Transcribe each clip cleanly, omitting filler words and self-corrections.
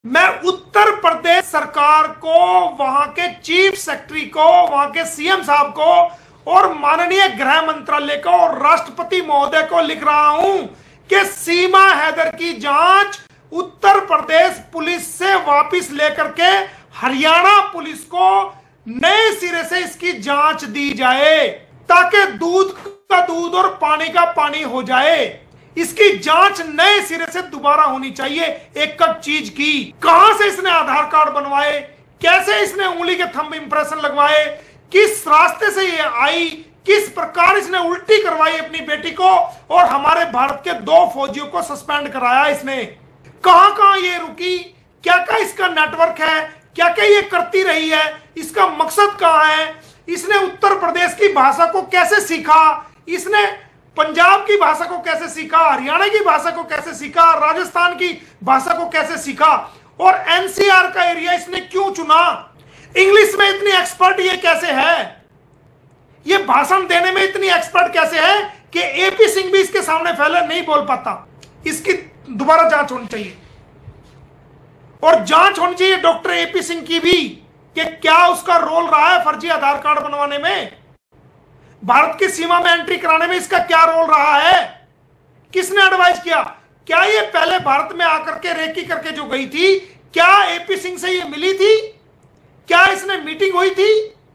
मैं उत्तर प्रदेश सरकार को, वहां के चीफ सेक्रेटरी को, वहां के सीएम साहब को और माननीय गृह मंत्रालय को और राष्ट्रपति महोदय को लिख रहा हूं कि सीमा हैदर की जांच उत्तर प्रदेश पुलिस से वापस लेकर के हरियाणा पुलिस को नए सिरे से इसकी जांच दी जाए, ताकि दूध का दूध और पानी का पानी हो जाए। इसकी जांच नए सिरे से दोबारा होनी चाहिए। एक चीज की, कहां से इसने आधार कार्ड बनवाए, कैसे इसने उंगली के थंब इंप्रेशन लगवाए, किस रास्ते से ये आई, किस प्रकार इसने उल्टी करवाई अपनी बेटी को और हमारे भारत के 2 फौजियों को सस्पेंड कराया इसने, कहां कहां ये रुकी, क्या क्या इसका नेटवर्क है, क्या क्या ये करती रही है, इसका मकसद कहां है, इसने उत्तर प्रदेश की भाषा को कैसे सीखा, इसने पंजाब की भाषा को कैसे सीखा, हरियाणा की भाषा को कैसे सीखा, राजस्थान की भाषा को कैसे सीखा और एनसीआर का एरिया इसने क्यों चुना, इंग्लिश में इतनी एक्सपर्ट ये कैसे है, ये भाषण देने में इतनी एक्सपर्ट कैसे है कि एपी सिंह भी इसके सामने फैले नहीं बोल पाता। इसकी दोबारा जांच होनी चाहिए और जांच होनी चाहिए डॉक्टर एपी सिंह की भी कि क्या उसका रोल रहा है फर्जी आधार कार्ड बनवाने में, भारत की सीमा में एंट्री कराने में इसका क्या रोल रहा है, किसने एडवाइस किया, क्या ये पहले भारत में आकर के रेकी करके जो गई थी, क्या एपी सिंह से ये मिली थी, क्या इसने मीटिंग हुई थी,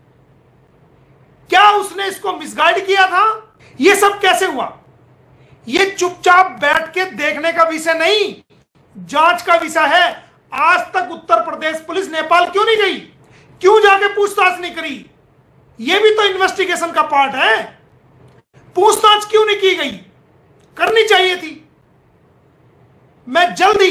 क्या उसने इसको मिसगाइड किया था, ये सब कैसे हुआ, ये चुपचाप बैठ के देखने का विषय नहीं, जांच का विषय है। आज तक उत्तर प्रदेश पुलिस नेपाल क्यों नहीं गई, क्यों जाके पूछताछ नहीं करी, यह भी तो इन्वेस्टिगेशन का पार्ट है। पूछताछ क्यों नहीं की गई, करनी चाहिए थी। मैं जल्दी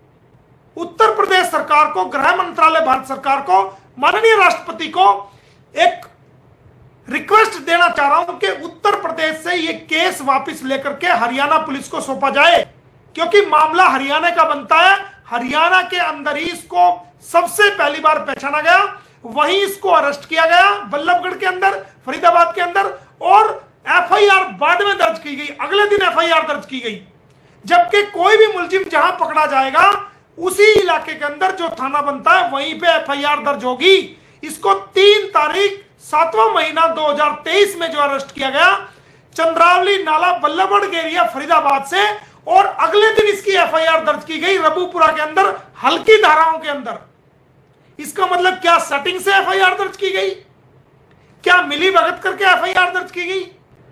उत्तर प्रदेश सरकार को, गृह मंत्रालय भारत सरकार को, माननीय राष्ट्रपति को एक रिक्वेस्ट देना चाह रहा हूं कि उत्तर प्रदेश से यह केस वापस लेकर के हरियाणा पुलिस को सौंपा जाए, क्योंकि मामला हरियाणा का बनता है। हरियाणा के अंदर ही इसको सबसे पहली बार पहचाना गया, वहीं इसको अरेस्ट किया गया, बल्लभगढ़ के अंदर, फरीदाबाद के अंदर, और एफआईआर बाद में दर्ज की गई, अगले दिन एफआईआर दर्ज की गई। जबकि कोई भी मुलजिम जहां पकड़ा जाएगा उसी इलाके के अंदर जो थाना बनता है वहीं पे एफआईआर दर्ज होगी। इसको 3 तारीख 7वां महीना 2023 में जो अरेस्ट किया गया चंद्रावली नाला बल्लभगढ़ एरिया फरीदाबाद से, और अगले दिन इसकी एफआईआर दर्ज की गई रबूपुरा के अंदर हल्की धाराओं के अंदर। इसका मतलब क्या सेटिंग से एफआईआर दर्ज की गई, क्या मिली भगत करके एफआईआर दर्ज की गई,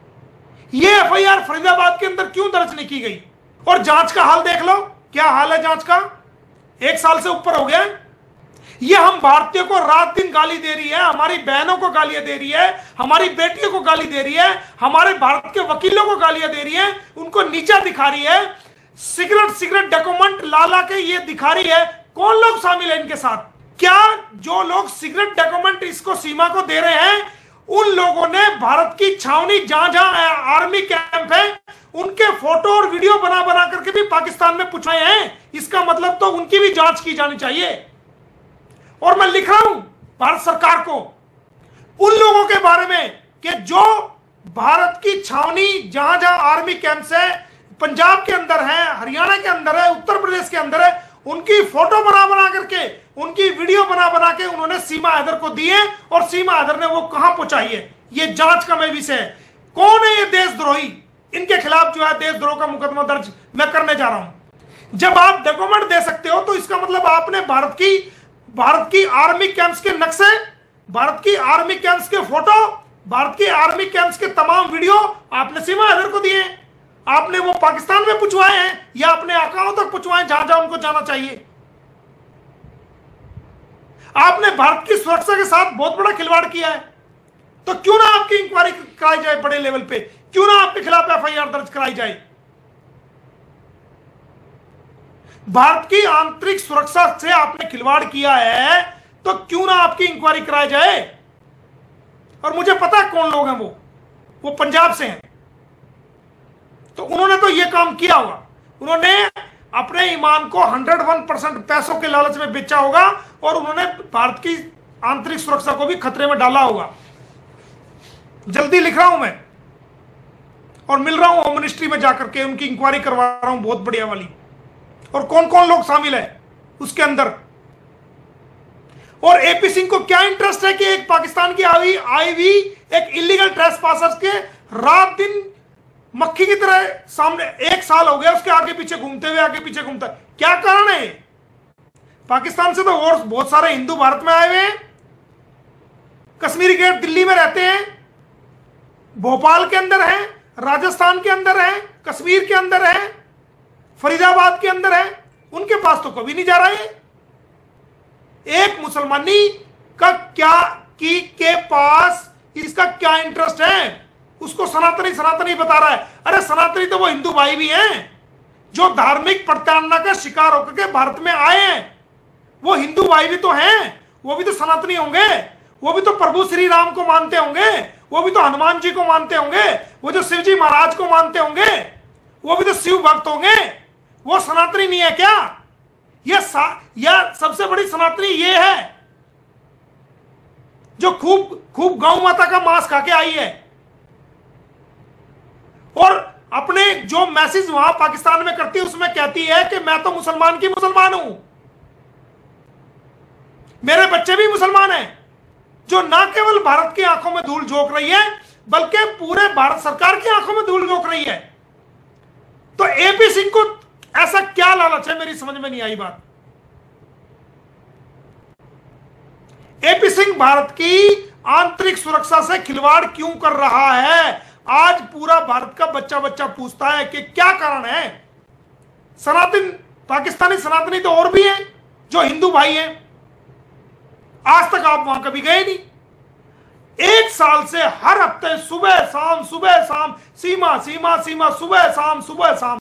ये एफआईआर फरीदाबाद के अंदर क्यों दर्ज नहीं की गई। और जांच का हाल देख लो, क्या हाल है जांच का, 1 साल से ऊपर हो गया। ये हम भारतीयों को रात दिन गाली दे रही है, हमारी बहनों को गालियां दे रही है, हमारी बेटियों को गाली दे रही है, हमारे भारत के वकीलों को गालियां दे रही है, उनको नीचा दिखा रही है, सिगरेट डॉक्यूमेंट ला के ये दिखा रही है। कौन लोग शामिल है इनके साथ, क्या जो लोग सिगरेट डॉक्यूमेंट इसको सीमा को दे रहे हैं उन लोगों ने भारत की छावनी जहां जहां आर्मी कैंप है उनके फोटो और वीडियो बना बना करके भी पाकिस्तान में पुछाए हैं। इसका मतलब तो उनकी भी जांच की जानी चाहिए। और मैं लिख रहा हूं भारत सरकार को उन लोगों के बारे में कि जो भारत की छावनी जहां जहां आर्मी कैंप है, पंजाब के अंदर है, हरियाणा के अंदर है, उत्तर प्रदेश के अंदर है, उनकी फोटो बना बना करके, उनकी वीडियो बना बना के उन्होंने सीमा हैदर को दी है और सीमा हैदर ने वो कहां पहुंचाई है, ये जांच का मैं विषय है। कौन है ये देशद्रोही, इनके खिलाफ जो है देशद्रोह का मुकदमा दर्ज मैं करने जा रहा हूं। जब आप डॉक्यूमेंट दे सकते हो तो इसका मतलब आपने भारत की आर्मी कैंप्स के नक्शे, भारत की आर्मी कैंप्स के फोटो, भारत की आर्मी कैंप्स के तमाम वीडियो आपने सीमा हैदर को दिए। आपने वो पाकिस्तान में पूछवाए हैं या अपने आकाओं तक पूछवाए जहां जहां उनको जाना चाहिए। आपने भारत की सुरक्षा के साथ बहुत बड़ा खिलवाड़ किया है, तो क्यों ना आपकी इंक्वायरी कराई जाए बड़े लेवल पे, क्यों ना आपके खिलाफ एफआईआर दर्ज कराई जाए। भारत की आंतरिक सुरक्षा से आपने खिलवाड़ किया है तो क्यों ना आपकी इंक्वायरी कराई जाए। और मुझे पता है कौन लोग हैं वो पंजाब से हैं, तो उन्होंने तो यह काम किया होगा, उन्होंने अपने ईमान को 101% पैसों के लालच में बेचा होगा और उन्होंने भारत की आंतरिक सुरक्षा को भी खतरे में डाला होगा। जल्दी लिख रहा हूं मैं और मिल रहा हूं होम मिनिस्ट्री में जाकर के, उनकी इंक्वायरी करवा रहा हूं बहुत बढ़िया वाली। और कौन कौन लोग शामिल है उसके अंदर। और एपी सिंह को क्या इंटरेस्ट है कि एक पाकिस्तान की आई हुई एक इलीगल ट्रेसपासर्स के रात दिन मक्खी की तरह सामने, 1 साल हो गया उसके आगे पीछे घूमते हुए, आगे पीछे घूमता है। क्या कारण है? पाकिस्तान से तो और बहुत सारे हिंदू भारत में आए हुए हैं, कश्मीरी गेट दिल्ली में रहते हैं, भोपाल के अंदर हैं, राजस्थान के अंदर हैं, कश्मीर के अंदर हैं, फरीदाबाद के अंदर हैं, उनके पास तो कभी नहीं जा रहा है। एक मुसलमानी का क्या के पास इसका क्या इंटरेस्ट है, उसको सनातनी सनातनी बता रहा है। अरे सनातनी तो वो हिंदू भाई भी हैं जो धार्मिक प्रताड़ना का शिकार होकर के भारत में आए हैं। वो हिंदू भाई भी तो हैं, वो भी तो सनातनी होंगे, वो भी तो प्रभु श्री राम को मानते होंगे, वो भी तो हनुमान जी को मानते होंगे, वो जो शिव जी महाराज को मानते होंगे, वो भी तो शिव भक्त होंगे। वो सनातनी नहीं है क्या? यह सबसे बड़ी सनातनी ये है जो खूब गौ माता का मांस खा के आई है और अपने जो मैसेज वहां पाकिस्तान में करती है उसमें कहती है कि मैं तो मुसलमान की मुसलमान हूं, मेरे बच्चे भी मुसलमान हैं। जो ना केवल भारत की आंखों में धूल झोंक रही है बल्कि पूरे भारत सरकार की आंखों में धूल झोंक रही है। तो एपी सिंह को ऐसा क्या लालच है, मेरी समझ में नहीं आई बात। एपी सिंह भारत की आंतरिक सुरक्षा से खिलवाड़ क्यों कर रहा है? आज पूरा भारत का बच्चा बच्चा पूछता है कि क्या कारण है। पाकिस्तानी सनातनी तो और भी हैं जो हिंदू भाई हैं, आज तक आप वहां कभी गए नहीं। 1 साल से हर हफ्ते सुबह शाम सीमा सीमा सीमा सुबह शाम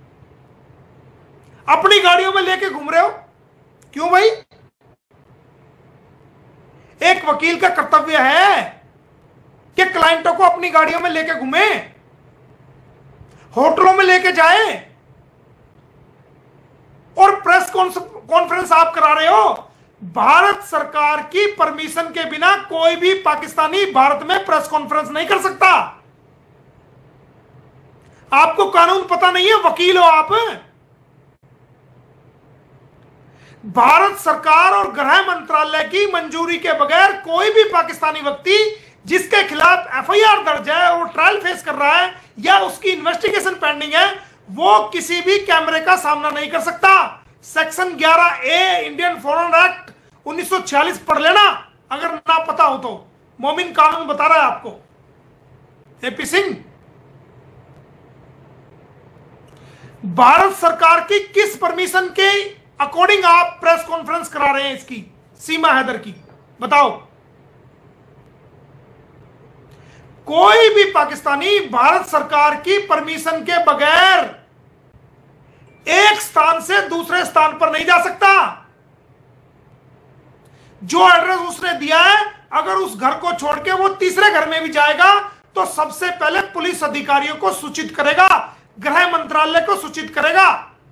अपनी गाड़ियों में लेके घूम रहे हो। क्यों भाई? एक वकील का कर्तव्य है कि क्लाइंटों को अपनी गाड़ियों में लेके घूमे, होटलों में लेके जाए, और प्रेस कॉन्फ्रेंस आप करा रहे हो। भारत सरकार की परमिशन के बिना कोई भी पाकिस्तानी भारत में प्रेस कॉन्फ्रेंस नहीं कर सकता। आपको कानून पता नहीं है, वकील हो आप। भारत सरकार और गृह मंत्रालय की मंजूरी के बगैर कोई भी पाकिस्तानी व्यक्ति जिसके खिलाफ एफआईआर दर्ज है और ट्रायल फेस कर रहा है या उसकी इन्वेस्टिगेशन पेंडिंग है, वो किसी भी कैमरे का सामना नहीं कर सकता। Section 11A Indian foreign act 1946 पढ़ लेना अगर ना पता हो तो। मोमिन कानून बता रहा है आपको। एपी सिंह, भारत सरकार की किस परमिशन के अकॉर्डिंग आप प्रेस कॉन्फ्रेंस करा रहे हैं इसकी, सीमा हैदर की, बताओ। कोई भी पाकिस्तानी भारत सरकार की परमिशन के बगैर एक स्थान से दूसरे स्थान पर नहीं जा सकता। जो एड्रेस उसने दिया है, अगर उस घर को छोड़ के वो तीसरे घर में भी जाएगा तो सबसे पहले पुलिस अधिकारियों को सूचित करेगा, गृह मंत्रालय को सूचित करेगा।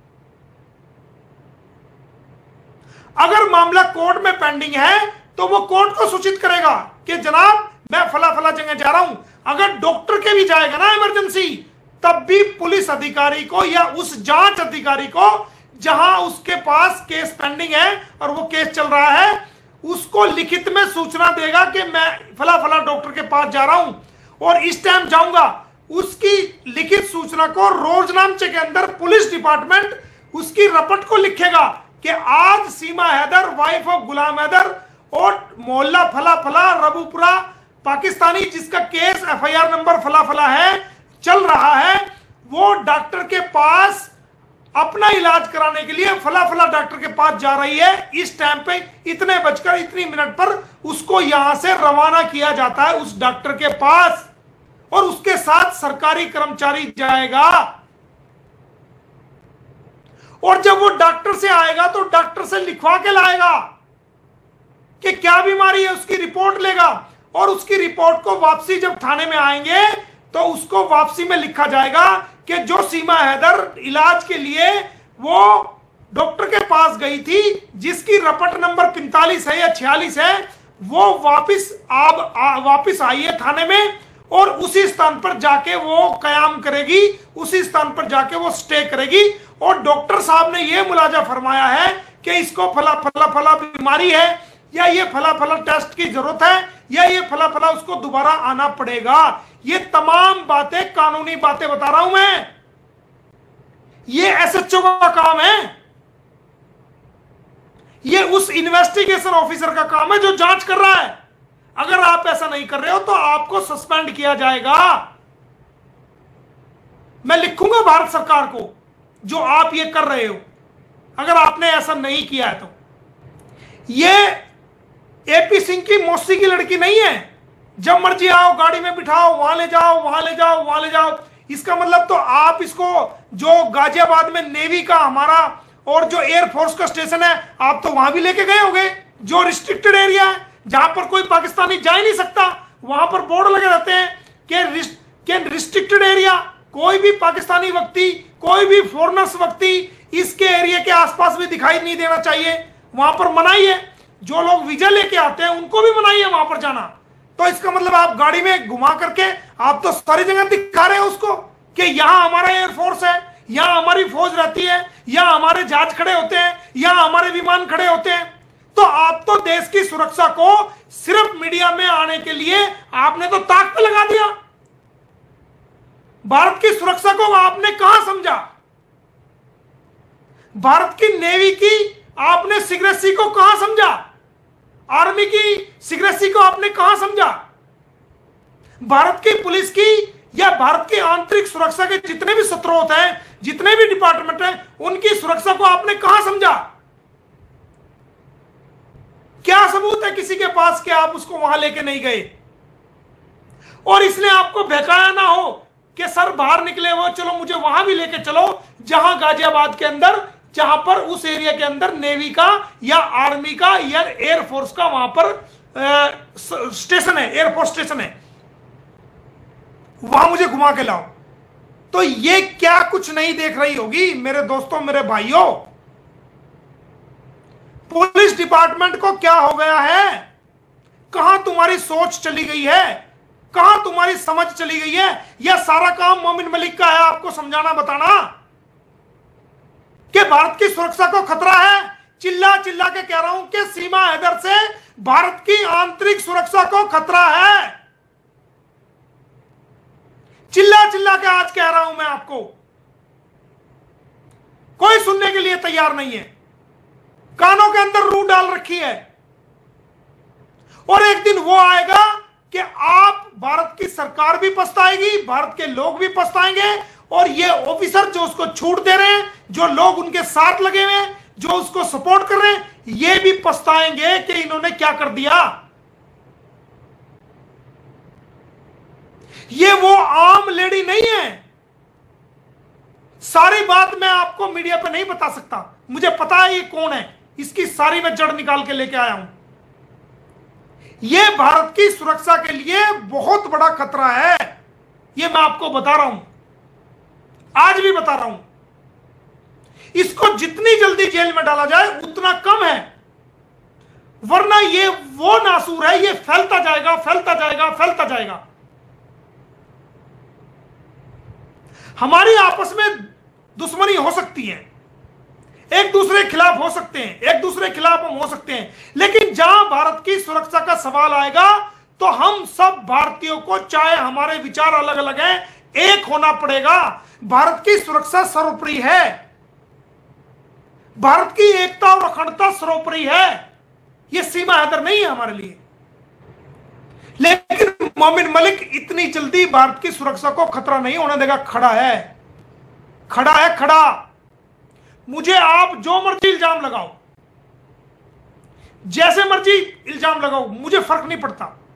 अगर मामला कोर्ट में पेंडिंग है तो वो कोर्ट को सूचित करेगा कि जनाब मैं फला फला जगह जा रहा हूं। अगर डॉक्टर के भी जाएगा ना इमरजेंसी, तब भी पुलिस अधिकारी को या उस जांच अधिकारी को जहां उसके पास केस पेंडिंग है और वो केस चल रहा है, उसको लिखित में सूचना देगा कि मैं फला फला डॉक्टर के पास जा रहा हूं और इस टाइम जाऊंगा। उसकी लिखित सूचना को रोजनामचे के अंदर पुलिस डिपार्टमेंट उसकी रपट को लिखेगा कि आज सीमा हैदर वाइफ ऑफ गुलाम हैदर और मोहल्ला फला फला रबूपुरा पाकिस्तानी जिसका केस एफआईआर नंबर फला फला है चल रहा है, वो डॉक्टर के पास अपना इलाज कराने के लिए फला फला डॉक्टर के पास जा रही है। इस टाइम पे इतने बजकर इतनी मिनट पर उसको यहां से रवाना किया जाता है उस डॉक्टर के पास, और उसके साथ सरकारी कर्मचारी जाएगा। और जब वो डॉक्टर से आएगा तो डॉक्टर से लिखवा के लाएगा कि क्या बीमारी है, उसकी रिपोर्ट लेगा, और उसकी रिपोर्ट को वापसी जब थाने में आएंगे तो उसको वापसी में लिखा जाएगा कि जो सीमा हैदर इलाज के लिए वो डॉक्टर के पास गई थी, जिसकी रपट नंबर 45 है या 46 है, वो वापिस आई है थाने में और उसी स्थान पर जाके वो कयाम करेगी, उसी स्थान पर जाके वो स्टे करेगी। और डॉक्टर साहब ने यह मुलाजा फरमाया है कि इसको फला फला फला बीमारी है, या ये फला फला टेस्ट की जरूरत है, या ये फला फला उसको दोबारा आना पड़ेगा। ये तमाम बातें कानूनी बातें बता रहा हूं मैं। ये एसएचओ का काम है, ये उस इन्वेस्टिगेशन ऑफिसर का काम है जो जांच कर रहा है। अगर आप ऐसा नहीं कर रहे हो तो आपको सस्पेंड किया जाएगा। मैं लिखूंगा भारत सरकार को जो आप ये कर रहे हो, अगर आपने ऐसा नहीं किया है तो। ये एपी सिंह की मौसी की लड़की नहीं है, जब मर्जी आओ गाड़ी में बिठाओ, वहां ले जाओ, वहां ले जाओ, वहां ले जाओ। इसका मतलब तो आप इसको, जो गाजियाबाद में नेवी का हमारा और जो एयरफोर्स का स्टेशन है, आप तो वहां भी लेके गए होंगे, जो रिस्ट्रिक्टेड एरिया है जहां पर कोई पाकिस्तानी जा ही नहीं सकता। वहां पर बोर्ड लगे रहते हैं कि रिस्ट्रिक्टेड एरिया, कोई भी पाकिस्तानी व्यक्ति, कोई भी फॉरेनर्स व्यक्ति इसके एरिया के आसपास भी दिखाई नहीं देना चाहिए। वहां पर मनाही है, जो लोग वीजा लेके आते हैं उनको भी मनाही है वहां पर जाना। तो इसका मतलब आप गाड़ी में घुमा करके आप तो सारी जगह दिखा रहे हैं उसको कि यहां हमारा एयरफोर्स है, यहां हमारी फौज रहती है, यहां हमारे जहाज खड़े होते हैं, यहां हमारे विमान खड़े होते हैं। तो आप तो देश की सुरक्षा को सिर्फ मीडिया में आने के लिए आपने तो ताक पे लगा दिया। भारत की सुरक्षा को आपने कहां समझा? भारत की नेवी की आपने सीक्रेसी को कहां समझा? आर्मी की सीक्रेसी को आपने कहां समझा? भारत की पुलिस की या भारत की आंतरिक सुरक्षा के जितने भी स्रोत हैं, जितने भी डिपार्टमेंट हैं, उनकी सुरक्षा को आपने कहां समझा? क्या सबूत है किसी के पास कि आप उसको वहां लेके नहीं गए? और इसने आपको बहकाया ना हो कि सर बाहर निकले हो, चलो मुझे वहां भी लेके चलो, जहां गाजियाबाद के अंदर, जहां पर उस एरिया के अंदर नेवी का या आर्मी का या एयरफोर्स का वहां पर स्टेशन है, एयरफोर्स स्टेशन है, वहां मुझे घुमा के लाओ। तो ये क्या कुछ नहीं देख रही होगी मेरे दोस्तों, मेरे भाइयों? पुलिस डिपार्टमेंट को क्या हो गया है? कहां तुम्हारी सोच चली गई है? कहां तुम्हारी समझ चली गई है? यह सारा काम मोमिन मलिक का है आपको समझाना, बताना कि भारत की सुरक्षा को खतरा है। चिल्ला चिल्ला के कह रहा हूं कि सीमा हैदर से भारत की आंतरिक सुरक्षा को खतरा है। चिल्ला चिल्ला के आज कह रहा हूं मैं आपको, कोई सुनने के लिए तैयार नहीं है। कानों के अंदर रूह डाल रखी है। और एक दिन वो आएगा कि आप, भारत की सरकार भी पछताएगी, भारत के लोग भी पछताएंगे, और ये ऑफिसर जो उसको छूट दे रहे हैं, जो लोग उनके साथ लगे हुए हैं, जो उसको सपोर्ट कर रहे हैं, ये भी पछताएंगे कि इन्होंने क्या कर दिया। ये वो आम लेडी नहीं है। सारी बात मैं आपको मीडिया पे नहीं बता सकता, मुझे पता है ये कौन है, इसकी सारी मैं जड़ निकाल के लेके आया हूं। यह भारत की सुरक्षा के लिए बहुत बड़ा खतरा है, यह मैं आपको बता रहा हूं, आज भी बता रहा हूं। इसको जितनी जल्दी जेल में डाला जाए उतना कम है, वरना ये वो नासूर है, ये फैलता जाएगा, फैलता जाएगा, फैलता जाएगा। हमारी आपस में दुश्मनी हो सकती है, एक दूसरे के खिलाफ हो सकते हैं, एक दूसरे के खिलाफ हम हो सकते हैं, लेकिन जहां भारत की सुरक्षा का सवाल आएगा तो हम सब भारतीयों को, चाहे हमारे विचार अलग अलग हैं, एक होना पड़ेगा। भारत की सुरक्षा सर्वोपरि है, भारत की एकता और अखंडता सर्वोपरि है। यह सीमा हैदर नहीं है हमारे लिए। लेकिन मोमिन मलिक इतनी जल्दी भारत की सुरक्षा को खतरा नहीं होने देगा। खड़ा है, खड़ा है, खड़ा। मुझे आप जो मर्जी इल्जाम लगाओ, जैसे मर्जी इल्जाम लगाओ, मुझे फर्क नहीं पड़ता।